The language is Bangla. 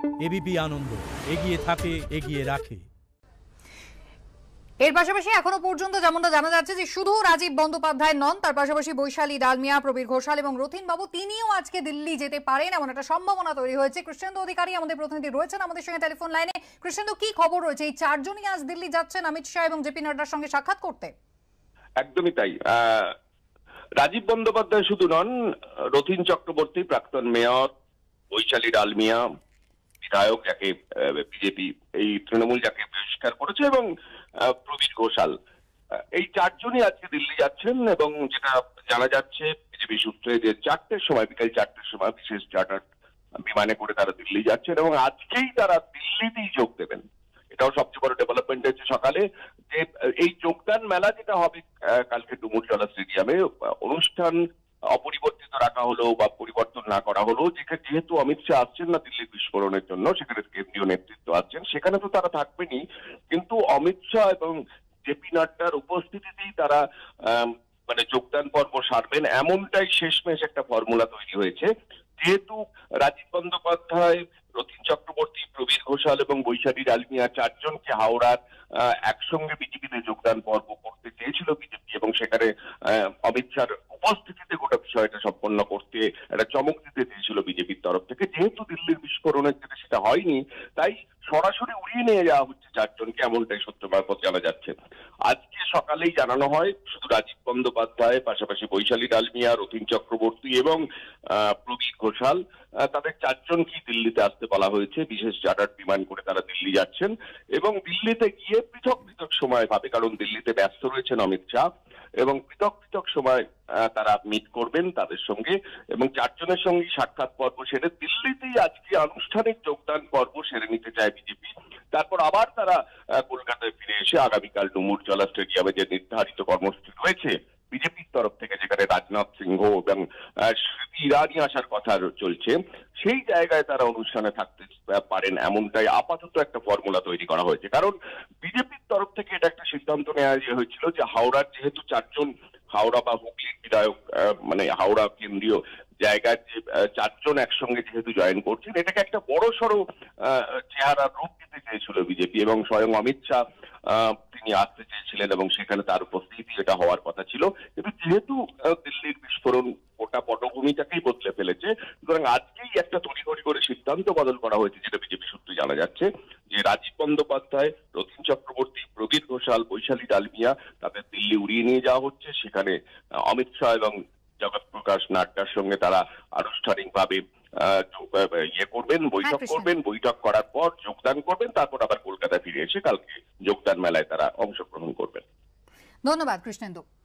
এবিপি আনন্দ, এগিয়ে থাকে, এগিয়ে রাখে। এর পাশাপাশি এখনো পর্যন্ত যেমনটা জানা যাচ্ছে যে শুধু রাজীব বন্দ্যোপাধ্যায় নন, তার পাশাপাশি বৈশালী ডালমিয়া, প্রবীর ঘোষাল এবং রথীন বাবু তিনিও আজকে দিল্লি যেতে পারেন এমন একটা সম্ভাবনা তৈরি হয়েছে। কৃষ্ণেন্দু অধিকারী আমাদের প্রতিনিধি রয়েছেন আমাদের সঙ্গে টেলিফোন লাইনে। কৃষ্ণেন্দু, কি খবর রয়েছে? এই চারজনই আজ দিল্লি যাচ্ছেন অমিত শাহ এবং জেপি নাড্ডার সঙ্গে সাক্ষাৎ করতে। একদমই তাই। রাজীব বন্দ্যোপাধ্যায় শুধু নন, রথীন চক্রবর্তী, প্রাক্তন মেয়র, বৈশালী ডালমিয়া, বিধায়ক যাকে বিজেপি এই তৃণমূল যাকে বহিষ্কার করেছে, এবং প্রবীর ঘোষাল, এই চারজনই আজকে দিল্লি যাচ্ছেন। এবং যেটা জানা যাচ্ছে বিজেপি সূত্রে যে বিকাল 4টের সময় বিশেষ চার্টার বিমানে করে তারা দিল্লি যাচ্ছেন এবং আজকেই তারা দিল্লিতেই যোগ দেবেন। এটাও সবচেয়ে বড় ডেভেলপমেন্ট হচ্ছে সকালে যে এই যোগদান মেলা যেটা হবে কালকে ডুমুরজলা স্টেডিয়ামে, অনুষ্ঠান অপরিবর্তিত রাখা হলো বা পরিবর্তন না করা হলো। যেহেতু অমিত শাহ আসছেন না দিল্লির বিস্ফোরণের জন্য, সেখানে কেন্দ্রীয় নেতৃত্ব আসছেন, সেখানে তো তারা থাকবেনই, কিন্তু অমিত শাহ এবং জেপি নাড্ডার উপস্থিতিতেই তারা মানে যোগদান পর্ব সারবেন, এমনটাই শেষমেশ একটা ফর্মুলা তৈরি হয়েছে। যেহেতু রাজীব বন্দ্যোপাধ্যায়, রথীন চক্রবর্তী, প্রবীর ঘোষাল এবং বৈশালী ডালমিয়া চারজনকে হাওড়ার একসঙ্গে বিজেপিতে যোগদান পর্ব করতে চেয়েছিল বিজেপি, এবং সেখানে অমিত শাহর উপস্থিতিতে গোটা বিষয়টা সম্পন্ন করতে একটা চমক দিতে চেয়েছিল বিজেপির তরফ থেকে। যেহেতু দিল্লির বিস্ফোরণের জন্য সেটা হয়নি, তাই সরাসরি উড়িয়ে নিয়ে যাওয়া হচ্ছে চারজনকে, এমনটাই সূত্র মারফত জানা যাচ্ছে। আজকে সকালেই জানানো হয় শুধু রাজীব বন্দ্যোপাধ্যায়, পাশাপাশি বৈশালী ডালমিয়া, রথীন চক্রবর্তী এবং প্রবীর ঘোষাল, তাদের চারজনকেই দিল্লিতে আসতে বলা হয়েছে। বিশেষ চার্টার বিমান করে তারা দিল্লি যাচ্ছেন এবং দিল্লিতে গিয়ে পৃথক পৃথক সময় পাবে, কারণ দিল্লিতে ব্যস্ত রয়েছেন অমিত শাহ, এবং পৃথক পৃথক সময় তারা মিট করবেন তাদের সঙ্গে এবং চারজনের সঙ্গে সাক্ষাৎ পর্ব সেরে দিল্লিতেই আজকে আনুষ্ঠানিক যোগদান পর্ব সেরে নিতে চায় বিজেপি। তারপর আবার তারা কলকাতায় ফিরে এসে আগামীকাল ডুমুরজলা স্টেডিয়ামে যে নির্ধারিত কর্মসূচি রয়েছে বিজেপির তরফ থেকে, যেখানে রাজনাথ সিংহ এবং স্মৃতি ইরানি আসার কথা চলছে, সেই জায়গায় তারা অনুষ্ঠানে থাকতে পারেন, এমনটাই আপাতত একটা ফর্মুলা তৈরি করা হয়েছে। কারণ বিজেপির তরফ থেকে এটা একটা সিদ্ধান্ত নেওয়া হয়েছিল যে হাওড়ার যেহেতু চারজন, হাওড়া বা হুগলির বিধায়ক, মানে হাওড়া কেন্দ্রীয় জায়গায় যে চারজন একসঙ্গে যেহেতু জয়েন করছেন, এটাকে একটা বড় সড়ো চেহারা রূপ দিতে চেয়েছিল বিজেপি, এবং স্বয়ং অমিত শাহ তিনি আসতে চেয়েছিলেন এবং সেখানে তার উপস্থিতি এটা হওয়ার কথা ছিল। কিন্তু যেহেতু দিল্লির বিস্ফোরণ গোটা পটভূমিটাকেই বদলে ফেলেছে, সুতরাং আজকেই একটা তড়িঘড়ি করে সিদ্ধান্ত বদল করা হয়েছে, যেটা বিজেপি সূত্রে জানা যাচ্ছে যে রাজীব বন্দ্যোপাধ্যায়, রথীন চক্রবর্তী, প্রবীর ঘোষাল, বৈশালী ডালমিয়া তাদের দিল্লি উড়িয়ে নিয়ে যাওয়া হচ্ছে। সেখানে অমিত শাহ এবং জগৎ প্রকাশ নাড্ডার সঙ্গে তারা আনুষ্ঠানিকভাবে বৈঠক করবেন, বৈঠক করার পর যোগদান করবেন, তারপর আবার কলকাতা ফিরে এসে কালকে যোগদান মেলায় তারা অংশগ্রহণ করবেন। ধন্যবাদ কৃষ্ণেন্দু।